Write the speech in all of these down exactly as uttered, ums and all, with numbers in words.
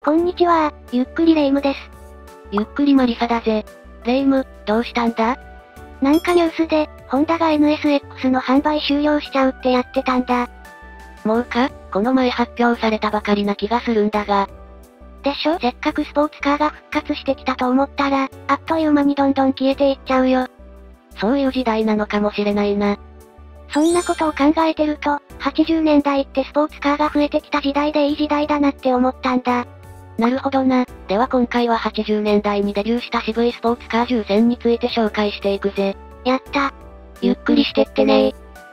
こんにちは、ゆっくりレ夢ムです。 ゆっくりマリサだぜ。レ夢ム、どうしたんだ？ なんかニュースで、ホンダが エヌエスエックス の販売終了しちゃうってやってたんだ。 もうか？この前発表されたばかりな気がするんだが。 でしょ？せっかくスポーツカーが復活してきたと思ったら、あっという間にどんどん消えていっちゃうよ。 そういう時代なのかもしれないな。 そんなことを考えてると、はちじゅうねんだいってスポーツカーが増えてきた時代でいい時代だなって思ったんだ。 なるほどな。では今回ははちじゅうねんだいにデビューした渋いスポーツカーじゅう選について紹介していくぜ。 やった。 ゆっくりしてってねー。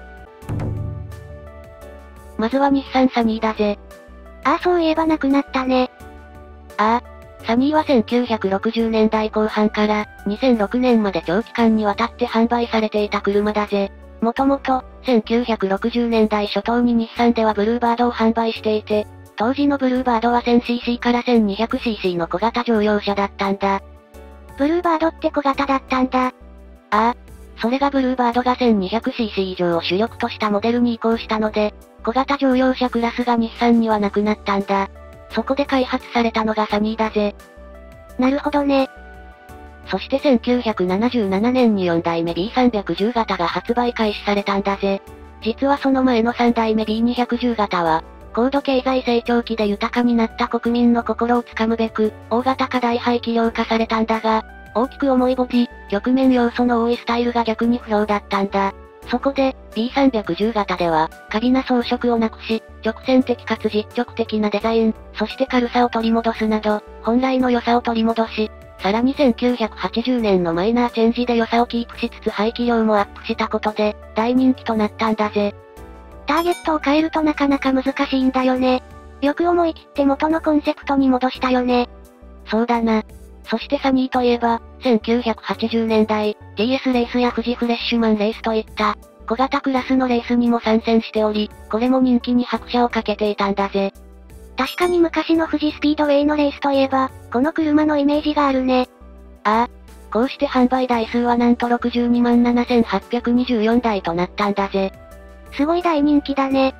まずは日産サニーだぜ。 ああそういえばなくなったね。 ああ、サニーはせんきゅうひゃくろくじゅうねんだいこう半からにせんろくねんまで長期間にわたって販売されていた車だぜ。もともと、せんきゅうひゃくろくじゅうねんだい初頭に日産ではブルーバードを販売していて、当時のブルーバードは せんシーシー から せんにひゃくシーシー の小型乗用車だったんだ。 ブルーバードって小型だったんだ。 ああ、それがブルーバードが せんにひゃくシーシー 以上を主力としたモデルに移行したので、小型乗用車クラスが日産にはなくなったんだ。そこで開発されたのがサニーだぜ。 なるほどね。 そしてせんきゅうひゃくななじゅうななねんによんだいめ ビーさんびゃくじゅう 型が発売開始されたんだぜ。実はその前のさんだいめ ビーにひゃくじゅう 型は、高度経済成長期で豊かになった国民の心をつかむべく、大型化大排気量化されたんだが、大きく重いボディ、曲面要素の多いスタイルが逆に不評だったんだ。そこで、ビーさんびゃくじゅう 型では、過敏な装飾をなくし、直線的かつ実直的なデザイン、そして軽さを取り戻すなど、本来の良さを取り戻し、さらにせんきゅうひゃくはちじゅうねんのマイナーチェンジで良さをキープしつつ排気量もアップしたことで、大人気となったんだぜ。 ターゲットを変えるとなかなか難しいんだよね。よく思い切って元のコンセプトに戻したよね。 そうだな。そしてサニーといえば、せんきゅうひゃくはちじゅうねんだい、ティーエス レースや富士フレッシュマンレースといった、小型クラスのレースにも参戦しており、これも人気に拍車をかけていたんだぜ。 確かに昔の富士スピードウェイのレースといえば、この車のイメージがあるね。 ああ。こうして販売台数はなんとろくじゅうにまんななせんはっぴゃくにじゅうよんだいとなったんだぜ。 すごい大人気だね。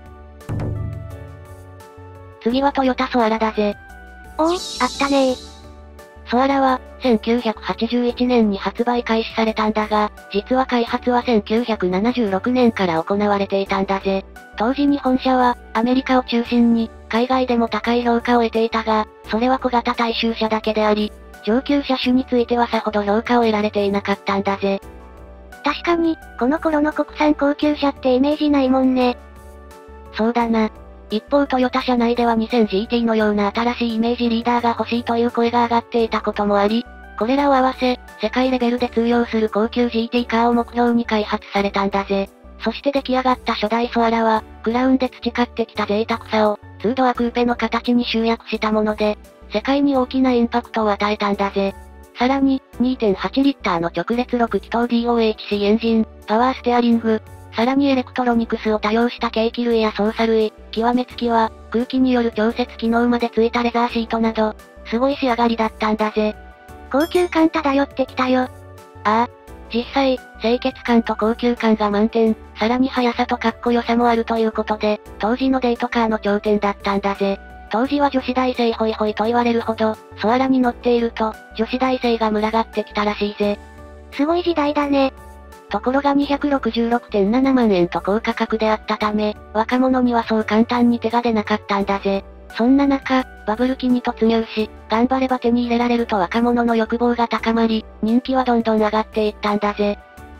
次はトヨタソアラだぜ。 おお、あったねー。 ソアラは、せんきゅうひゃくはちじゅういちねんに発売開始されたんだが、実は開発はせんきゅうひゃくななじゅうろくねんから行われていたんだぜ。当時日本車は、アメリカを中心に、海外でも高い評価を得ていたが、それは小型大衆車だけであり、上級車種についてはさほど評価を得られていなかったんだぜ。 確かに、この頃の国産高級車ってイメージないもんね。 そうだな。一方トヨタ社内では にせんジーティー のような新しいイメージリーダーが欲しいという声が上がっていたこともあり、これらを合わせ、世界レベルで通用する高級 ジーティー カーを目標に開発されたんだぜ。そして出来上がった初代ソアラは、クラウンで培ってきた贅沢さを、ツードアクーペの形に集約したもので、世界に大きなインパクトを与えたんだぜ。さらに、にてんはちリッターの直列ろく気筒 ディーオーエイチシー エンジン、パワーステアリング、さらにエレクトロニクスを多用した計器類や操作類、極めつきは、空気による調節機能までついたレザーシートなど、すごい仕上がりだったんだぜ。 高級感漂ってきたよ。ああ。実際、清潔感と高級感が満点、さらに速さとかっこよさもあるということで、当時のデートカーの頂点だったんだぜ。当時は女子大生ホイホイと言われるほど、ソアラに乗っていると、女子大生が群がってきたらしいぜ。 すごい時代だね。 ところが にひゃくろくじゅうろくてんななまんえんと高価格であったため、若者にはそう簡単に手が出なかったんだぜ。そんな中、バブル期に突入し、頑張れば手に入れられると若者の欲望が高まり、人気はどんどん上がっていったんだぜ。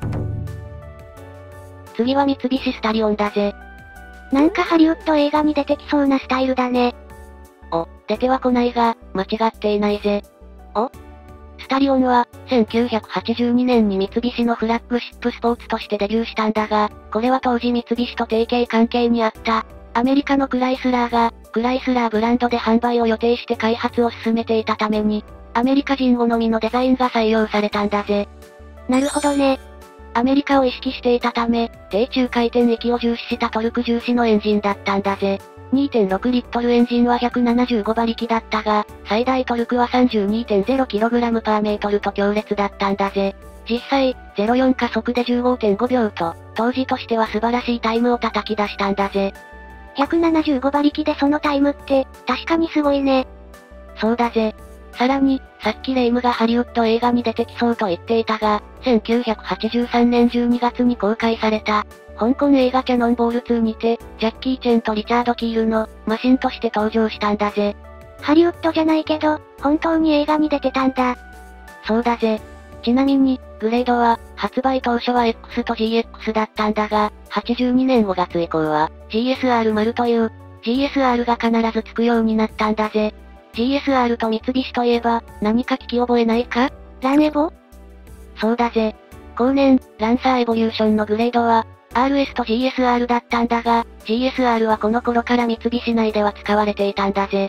次は三菱スタリオンだぜ。 なんかハリウッド映画に出てきそうなスタイルだね。 お、出てはこないが、間違っていないぜ。お？スタリオンは、せんきゅうひゃくはちじゅうにねんに三菱のフラッグシップスポーツとしてデビューしたんだが、これは当時三菱と提携関係にあった、アメリカのクライスラーが、クライスラーブランドで販売を予定して開発を進めていたために、アメリカ人好みのデザインが採用されたんだぜ。 なるほどね。 アメリカを意識していたため、低中回転域を重視したトルク重視のエンジンだったんだぜ。にてんろくリットルエンジンはひゃくななじゅうごばりきだったが、最大トルクは さんじゅうにてんゼロキログラムパーメートルと強烈だったんだぜ。実際、ゼロよん加速で じゅうごてんごびょうと、当時としては素晴らしいタイムを叩き出したんだぜ。 ひゃくななじゅうごばりきでそのタイムって、確かにすごいね。 そうだぜ。さらに、さっきレイムがハリウッド映画に出てきそうと言っていたが、せんきゅうひゃくはちじゅうさんねんじゅうにがつに公開された、香港映画キャノンボールツーにて、ジャッキー・チェンとリチャード・キールの、マシンとして登場したんだぜ。 ハリウッドじゃないけど、本当に映画に出てたんだ。 そうだぜ。ちなみに、グレードは、発売当初は X と ジーエックス だったんだが、はちじゅうにねんごがつ以降は、ジーエスアール 丸という、ジーエスアール が必ずつくようになったんだぜ。ジーエスアール と三菱といえば、何か聞き覚えないか？ ランエボ？ そうだぜ。後年、ランサーエボリューションのグレードは、アールエス と ジーエスアール だったんだが、ジーエスアール はこの頃から三菱内では使われていたんだぜ。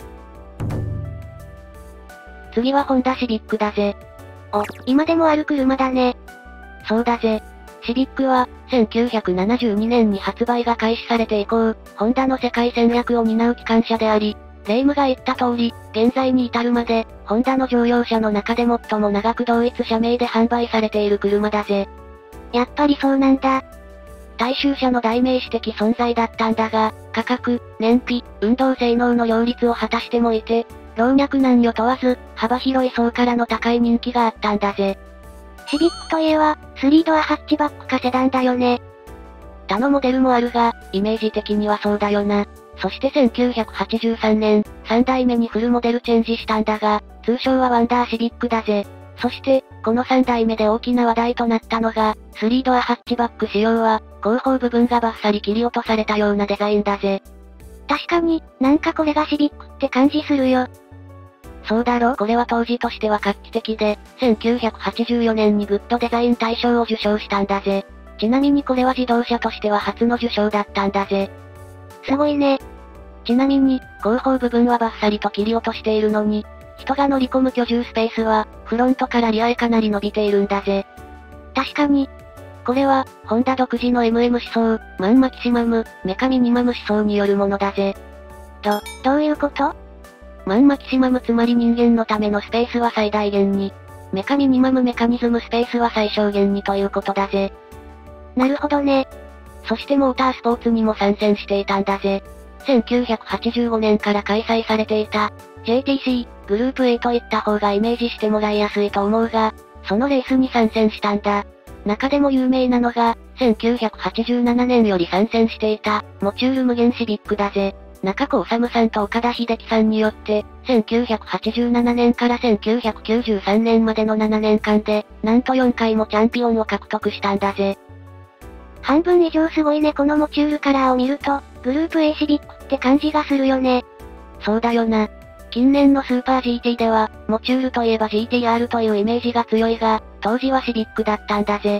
次はホンダシビックだぜ。 お、今でもある車だね。 そうだぜ。シビックは、せんきゅうひゃくななじゅうにねんに発売が開始されて以降、ホンダの世界戦略を担う機関車であり、レイムが言った通り、現在に至るまで、ホンダの乗用車の中で最も長く同一社名で販売されている車だぜ。 やっぱりそうなんだ。 大衆車の代名詞的存在だったんだが、価格、燃費、運動性能の両立を果たしてもいて、老若男女問わず、幅広い層からの高い人気があったんだぜ。 シビックといえば、スリードアハッチバックかセダンだよね。 他のモデルもあるが、イメージ的にはそうだよな。そしてせんきゅうひゃくはちじゅうさんねん、さんだいめにフルモデルチェンジしたんだが、通称はワンダーシビックだぜ。そして、このさんだいめで大きな話題となったのが、スリードアハッチバック仕様は、後方部分がバッサリ切り落とされたようなデザインだぜ。 確かに、なんかこれがシビックって感じするよ。 そうだろ？これは当時としては画期的で、せんきゅうひゃくはちじゅうよねんにグッドデザイン大賞を受賞したんだぜ。ちなみにこれは自動車としては初の受賞だったんだぜ。 すごいね。 ちなみに、後方部分はバッサリと切り落としているのに、人が乗り込む居住スペースは、フロントからリアへかなり伸びているんだぜ。 確かに。 これは、ホンダ独自の エムエム 思想、マンマキシマム、メカミニマム思想によるものだぜ。 ど、どういうこと？ マンマキシマムつまり人間のためのスペースは最大限に、メカミニマムメカニズムスペースは最小限にということだぜ。 なるほどね。 そしてモータースポーツにも参戦していたんだぜ。せんきゅうひゃくはちじゅうごねんから開催されていた、ジェイティーシー、グループ A といった方がイメージしてもらいやすいと思うが、そのレースに参戦したんだ。中でも有名なのが、せんきゅうひゃくはちじゅうななねんより参戦していた、モチュール無限シビックだぜ。中子修さんと岡田秀樹さんによって、せんきゅうひゃくはちじゅうななねんからせんきゅうひゃくきゅうじゅうさんねんまでのななねんかんで、なんとよんかいもチャンピオンを獲得したんだぜ。 半分以上すごいね。このモチュールカラーを見ると、グループ A シビックって感じがするよね。 そうだよな。近年のスーパー ジーティー では、モチュールといえば ジーティーアール というイメージが強いが、当時はシビックだったんだぜ。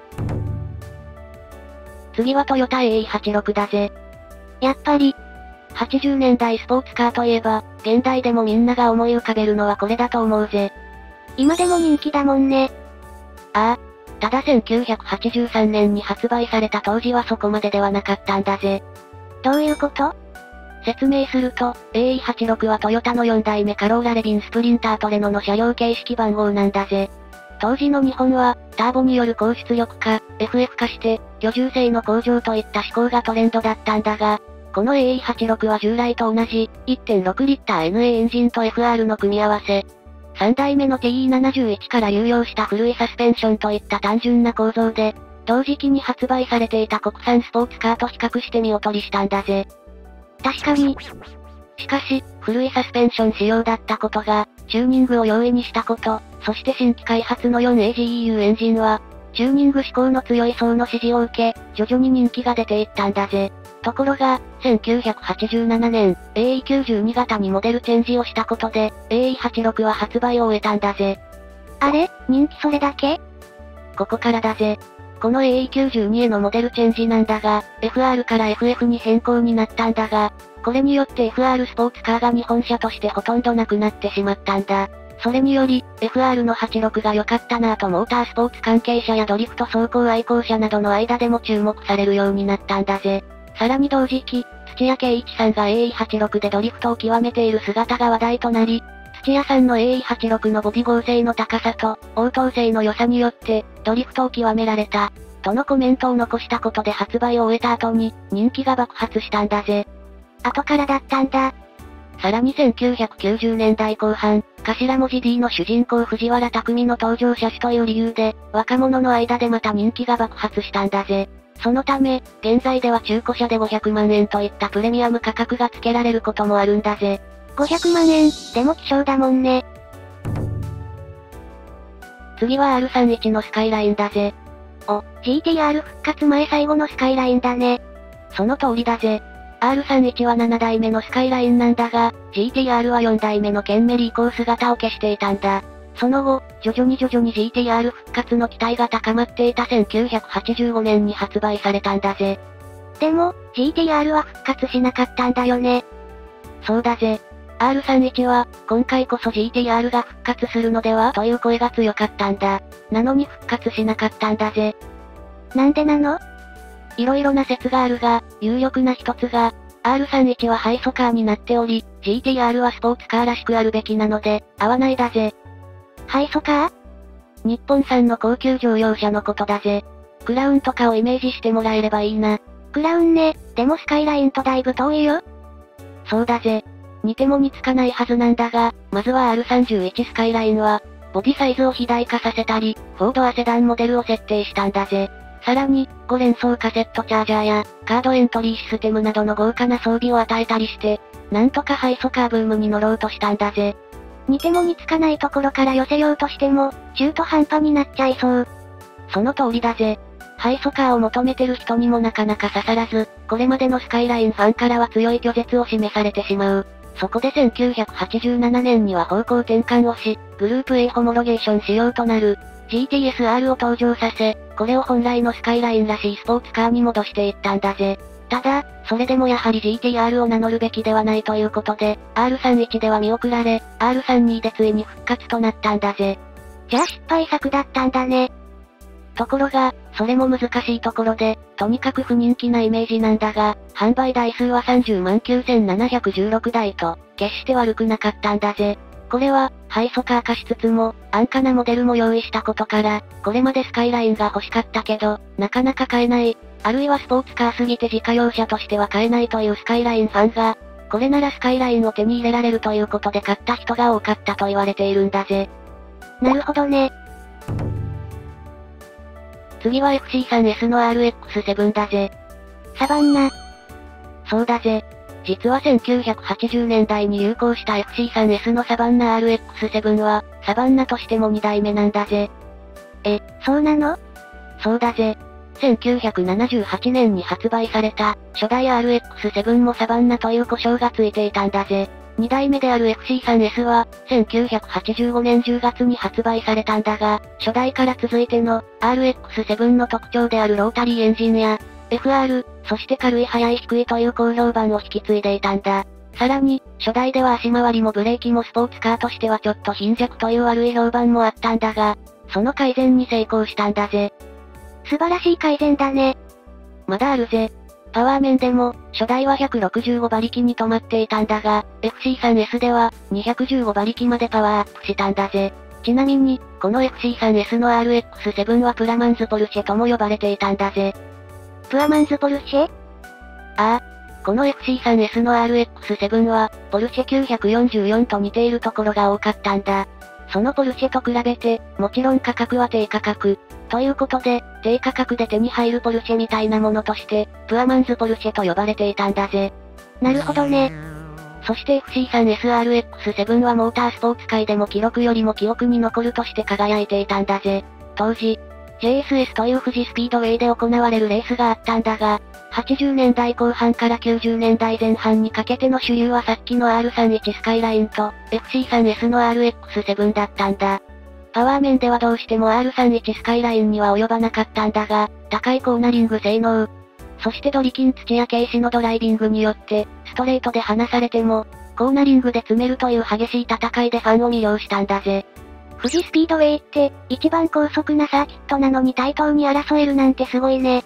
次はトヨタ エーイーはちじゅうろく だぜ。 やっぱり、 はちじゅうねんだいスポーツカーといえば、現代でもみんなが思い浮かべるのはこれだと思うぜ。 今でも人気だもんね。 ああ。ただせんきゅうひゃくはちじゅうさんねんに発売された当時はそこまでではなかったんだぜ。 どういうこと？ 説明すると、エーイーはちじゅうろく はトヨタのよんだいめカローラレビンスプリンタートレノの車両形式番号なんだぜ。当時の日本は、ターボによる高出力化、エフエフ 化して、居住性の向上といった思考がトレンドだったんだが、この エーイーはちじゅうろく は従来と同じ、いってんろくリッター エヌエー エンジンと エフアール の組み合わせ。さんだいめの ティーイーななじゅういち から流用した古いサスペンションといった単純な構造で、同時期に発売されていた国産スポーツカーと比較して見劣りしたんだぜ。 確かに。 しかし、古いサスペンション仕様だったことが、チューニングを容易にしたこと、そして新規開発の フォーエージーイーユー エンジンは、チューニング志向の強い層の支持を受け、徐々に人気が出ていったんだぜ。ところが、せんきゅうひゃくはちじゅうななねん、エーイーきゅうじゅうに 型にモデルチェンジをしたことで、エーイーはちじゅうろく は発売を終えたんだぜ。 あれ？人気それだけ？ ここからだぜ。この エーイーきゅうじゅうに へのモデルチェンジなんだが、エフアール から エフエフ に変更になったんだが、これによって エフアール スポーツカーが日本車としてほとんどなくなってしまったんだ。それにより、エフアール のはちじゅうろくが良かったなぁとモータースポーツ関係者やドリフト走行愛好者などの間でも注目されるようになったんだぜ。さらに同時期、土屋圭一さんが エーイーはちじゅうろく でドリフトを極めている姿が話題となり、土屋さんの エーイーはちじゅうろく のボディ剛性の高さと、応答性の良さによって、ドリフトを極められた、とのコメントを残したことで発売を終えた後に、人気が爆発したんだぜ。 後からだったんだ。 さらにせんきゅうひゃくきゅうじゅうねんだいこう半、頭文字 D の主人公藤原匠の登場車種という理由で、若者の間でまた人気が爆発したんだぜ。そのため、現在では中古車でごひゃくまんえんといったプレミアム価格が付けられることもあるんだぜ。 ごひゃくまんえん、でも希少だもんね。 次は アールさんじゅういち のスカイラインだぜ。 お、ジーティーアール 復活前最後のスカイラインだね。 その通りだぜ。アールさんじゅういち はななだいめのスカイラインなんだが、ジーティーアール はよんだいめのケンメリ以降姿を消していたんだ。その後、徐々に徐々に ジーティーアール 復活の期待が高まっていたせんきゅうひゃくはちじゅうごねんに発売されたんだぜ。 でも、ジーティーアール は復活しなかったんだよね。 そうだぜ。アールさんじゅういち は、今回こそ ジーティーアール が復活するのではという声が強かったんだ。なのに復活しなかったんだぜ。 なんでなの？ 色々な説があるが、有力な一つが、アールさんじゅういち はハイソカーになっており、ジーティーアール はスポーツカーらしくあるべきなので、合わないだぜ。 ハイソカー？ 日本産の高級乗用車のことだぜ。クラウンとかをイメージしてもらえればいいな。 クラウンね、でもスカイラインとだいぶ遠いよ。 そうだぜ。似ても似つかないはずなんだが、まずは アールさんじゅういち スカイラインは、ボディサイズを肥大化させたり、フォードはセダンモデルを設定したんだぜ。さらに、ご連装カセットチャージャーや、カードエントリーシステムなどの豪華な装備を与えたりして、なんとかハイソカーブームに乗ろうとしたんだぜ。 似ても似つかないところから寄せようとしても、中途半端になっちゃいそう。 その通りだぜ。ハイソカーを求めてる人にもなかなか刺さらず、これまでのスカイラインファンからは強い拒絶を示されてしまう。そこでせんきゅうひゃくはちじゅうななねんには方向転換をし、グループ A ホモロゲーション仕様となる、ジーティーエスアール を登場させ、これを本来のスカイラインらしいスポーツカーに戻していったんだぜ。ただ、それでもやはり ジーティーアール を名乗るべきではないということで、アールさんじゅういち では見送られ、アールさんじゅうに でついに復活となったんだぜ。 じゃあ失敗作だったんだね。 ところが、それも難しいところで、とにかく不人気なイメージなんだが、販売台数はさんじゅうまんきゅうせんななひゃくじゅうろくだいと、決して悪くなかったんだぜ。これは、ハイソカー化しつつも、安価なモデルも用意したことから、これまでスカイラインが欲しかったけど、なかなか買えない、あるいはスポーツカーすぎて自家用車としては買えないというスカイラインファンが、これならスカイラインを手に入れられるということで買った人が多かったと言われているんだぜ。 なるほどね。 次は エフシースリーエス の アールエックスセブン だぜ。 サバンナ。 そうだぜ。実はせんきゅうひゃくはちじゅうねんだいに流行した エフシースリーエス のサバンナ アールエックスセブン は、サバンナとしてもにだいめなんだぜ。 え、そうなの？ そうだぜ。せんきゅうひゃくななじゅうはちねんに発売された、初代 アールエックスセブン もサバンナという呼称がついていたんだぜ。にだいめである エフシースリーエス は、せんきゅうひゃくはちじゅうごねんじゅうがつに発売されたんだが、初代から続いての、アールエックスセブン の特徴であるロータリーエンジンや、エフアール、そして軽い速い低いという高評判を引き継いでいたんだ。さらに、初代では足回りもブレーキもスポーツカーとしてはちょっと貧弱という悪い評判もあったんだが、その改善に成功したんだぜ。 素晴らしい改善だね。 まだあるぜ。パワー面でも、初代はひゃくろくじゅうごばりきに止まっていたんだが、エフシースリーエス では、にひゃくじゅうごばりきまでパワーアップしたんだぜ。ちなみに、この エフシースリーエス の アールエックスセブン はプラマンズポルシェとも呼ばれていたんだぜ。 プラマンズポルシェ？ ああ。この エフシースリーエス の アールエックスセブン は、ポルシェきゅうひゃくよんじゅうよんと似ているところが多かったんだ。そのポルシェと比べて、もちろん価格は低価格。ということで、低価格で手に入るポルシェみたいなものとして、プアマンズポルシェと呼ばれていたんだぜ。 なるほどね。 そして エフシースリーエス アールエックスセブン はモータースポーツ界でも記録よりも記憶に残るとして輝いていたんだぜ。当時、ジェイエスエス という富士スピードウェイで行われるレースがあったんだが、はちじゅうねんだいこう半からきゅうじゅうねんだいぜん半にかけての主流はさっきの アールさんじゅういち スカイラインと エフシースリーエス の アールエックスセブン だったんだ。パワー面ではどうしても アールさんじゅういち スカイラインには及ばなかったんだが、高いコーナリング性能、そしてドリキン土や軽視のドライビングによって、ストレートで離されても、コーナリングで詰めるという激しい戦いでファンを魅了したんだぜ。 富士スピードウェイって、一番高速なサーキットなのに対等に争えるなんてすごいね。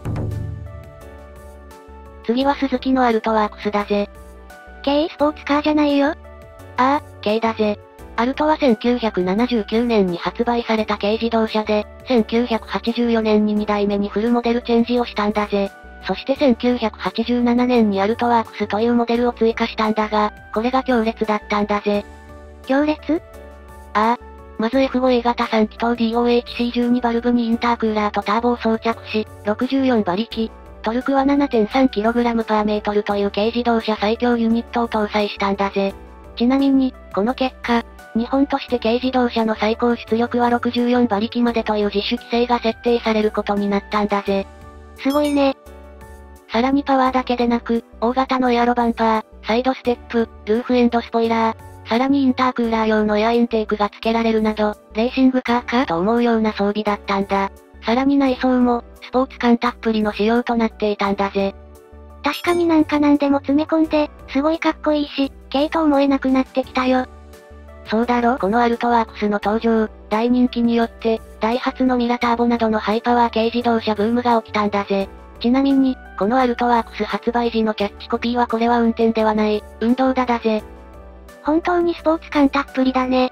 次はスズキのアルトワークスだぜ。 軽スポーツカーじゃないよ。 ああ、軽だぜ。アルトはせんきゅうひゃくななじゅうきゅうねんに発売された軽自動車で、せんきゅうひゃくはちじゅうよねんににだいめにフルモデルチェンジをしたんだぜ。 そしてせんきゅうひゃくはちじゅうななねんにアルトワークスというモデルを追加したんだが、これが強烈だったんだぜ。 強烈？ ああ。まず エフごエー 型さん気筒 ディーオーエイチシーじゅうに バルブにインタークーラーとターボを装着し、ろくじゅうよんばりき、トルクは ななてんさんキログラムパーメートルという軽自動車最強ユニットを搭載したんだぜ。ちなみに、この結果、日本として軽自動車の最高出力はろくじゅうよんばりきまでという自主規制が設定されることになったんだぜ。 すごいね。 さらにパワーだけでなく、大型のエアロバンパー、サイドステップ、ルーフエンドスポイラー、さらにインタークーラー用のエアインテークが付けられるなど、レーシングカーかと思うような装備だったんだ。さらに内装も、スポーツ感たっぷりの仕様となっていたんだぜ。 確かになんかなんでも詰め込んで、すごいかっこいいし、軽と思えなくなってきたよ。 そうだろ？このアルトワークスの登場、大人気によって、ダイハツのミラターボなどのハイパワー軽自動車ブームが起きたんだぜ。ちなみに、このアルトワークス発売時のキャッチコピーはこれは運転ではない、運動だだぜ。 本当にスポーツ感たっぷりだね。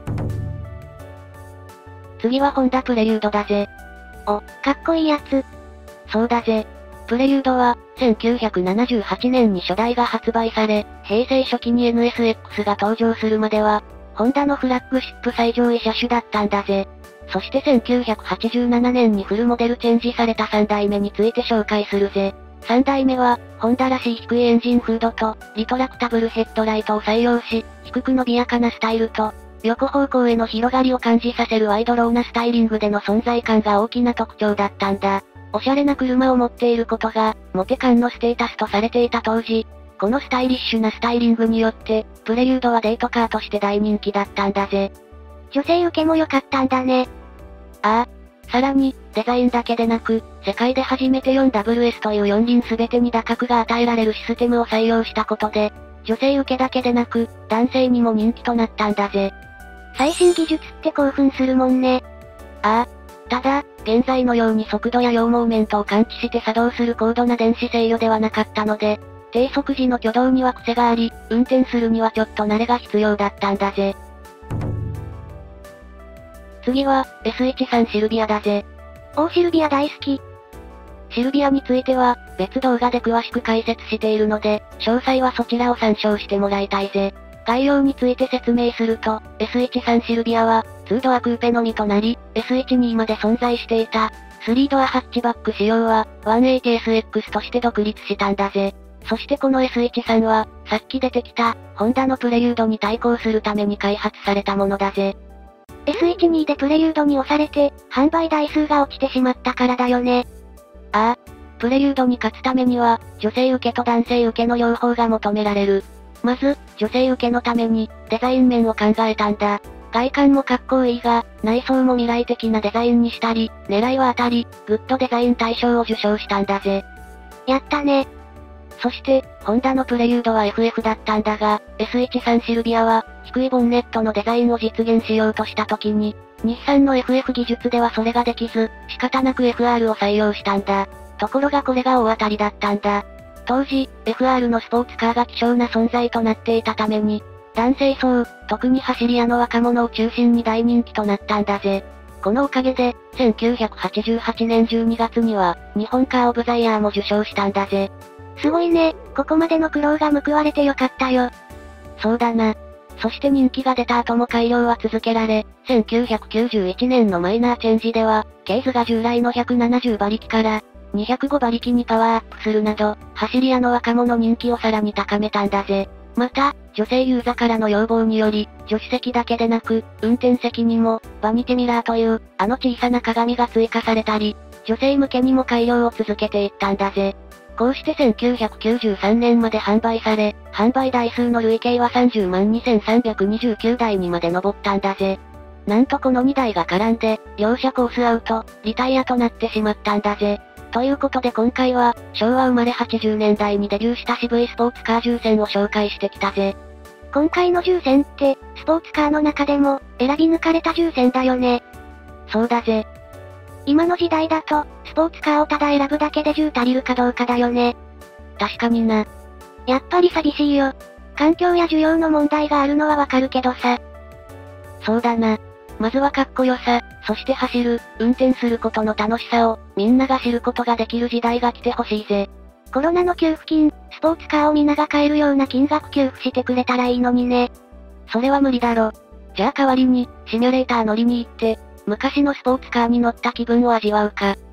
次はホンダプレリュードだぜ。 お、かっこいいやつ。 そうだぜ。プレリュードは、せんきゅうひゃくななじゅうはちねんに初代が発売され、平成初期に エヌエスエックス が登場するまでは、ホンダのフラッグシップ最上位車種だったんだぜ。そしてせんきゅうひゃくはちじゅうななねんにフルモデルチェンジされたさんだいめについて紹介するぜ。さんだいめは、ホンダらしい低いエンジンフードと、リトラクタブルヘッドライトを採用し、低く伸びやかなスタイルと、横方向への広がりを感じさせるワイドローなスタイリングでの存在感が大きな特徴だったんだ。おしゃれな車を持っていることが、モテ感のステータスとされていた当時、このスタイリッシュなスタイリングによって、プレリュードはデートカーとして大人気だったんだぜ。 女性受けも良かったんだね。 ああ。さらに、デザインだけでなく、世界で初めて フォーダブリューエス というよん輪すべてに打角が与えられるシステムを採用したことで、女性受けだけでなく、男性にも人気となったんだぜ。 最新技術って興奮するもんね。 ああ。ただ、現在のように速度や羊毛面とを感知して作動する高度な電子制御ではなかったので、低速時の挙動には癖があり、運転するにはちょっと慣れが必要だったんだぜ。次は、エスじゅうさん シルビアだぜ。 おーシルビア大好き。 シルビアについては、別動画で詳しく解説しているので、詳細はそちらを参照してもらいたいぜ。概要について説明すると、エスじゅうさん シルビアは、にドアクーペのみとなり、エスじゅうに まで存在していた、さんドアハッチバック仕様は、ひゃくはちじゅうエスエックス として独立したんだぜ。そしてこの エスじゅうさん は、さっき出てきた、ホンダのプレリュードに対抗するために開発されたものだぜ。 エスじゅうに でプレリュードに押されて、販売台数が落ちてしまったからだよね。 ああ。プレリュードに勝つためには、女性受けと男性受けの両方が求められる。まず、女性受けのために、デザイン面を考えたんだ。外観もかっこいいが、内装も未来的なデザインにしたり、狙いは当たり、グッドデザイン大賞を受賞したんだぜ。 やったね。 そして、ホンダのプレリュードは エフエフ だったんだが、エスじゅうさん シルビアは、低いボンネットのデザインを実現しようとした時に、日産の エフエフ 技術ではそれができず、仕方なく エフアール を採用したんだ。ところがこれが大当たりだったんだ。当時、エフアール のスポーツカーが希少な存在となっていたために、男性層、特に走り屋の若者を中心に大人気となったんだぜ。このおかげで、せんきゅうひゃくはちじゅうはちねんじゅうにがつには、日本カーオブザイヤーも受賞したんだぜ。 すごいね、ここまでの苦労が報われてよかったよ。 そうだな。そして人気が出た後も改良は続けられ、せんきゅうひゃくきゅうじゅういちねんのマイナーチェンジでは、ケーズが従来のひゃくななじゅうばりきから、にひゃくごばりきにパワーアップするなど、走り屋の若者人気をさらに高めたんだぜ。また、女性ユーザーからの要望により、助手席だけでなく、運転席にも、バニティミラーという、あの小さな鏡が追加されたり、女性向けにも改良を続けていったんだぜ。こうしてせんきゅうひゃくきゅうじゅうさんねんまで販売され、販売台数の累計はさんじゅうまんにせんさんびゃくにじゅうきゅうだいにまで上ったんだぜ。なんとこのにだいが絡んで、両者コースアウト、リタイアとなってしまったんだぜ。ということで今回は、しょうわ生まれはちじゅうねんだいにデビューした渋いスポーツカー重戦を紹介してきたぜ。 今回の重戦って、スポーツカーの中でも、選び抜かれた重戦だよね。 そうだぜ。 今の時代だと、スポーツカーをただ選ぶだけでじゅう足りるかどうかだよね。 確かにな。 やっぱり寂しいよ。環境や需要の問題があるのはわかるけどさ。 そうだな。 まずはかっこよさ、そして走る、運転することの楽しさを、みんなが知ることができる時代が来てほしいぜ。 コロナの給付金、スポーツカーを皆が買えるような金額給付してくれたらいいのにね。 それは無理だろ。じゃあ代わりに、シミュレーター乗りに行って、昔のスポーツカーに乗った気分を味わうか。